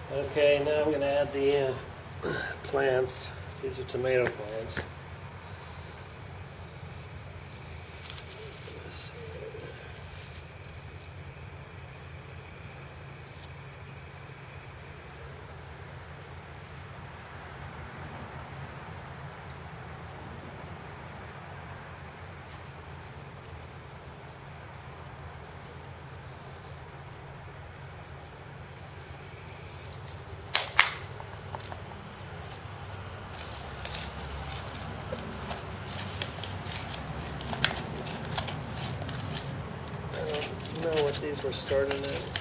Okay, now I'm going to add the plants. These are tomato plants. I don't know what these were starting at.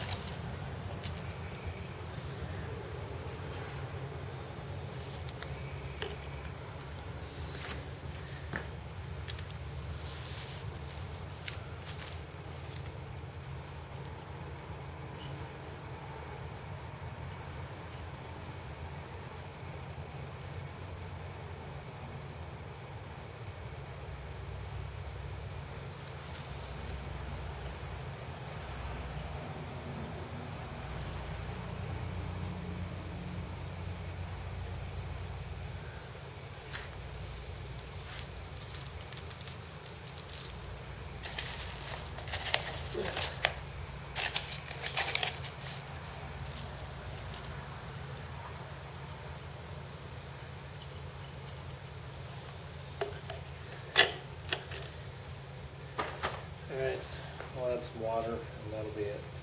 Alright, well that's water, and that'll be it.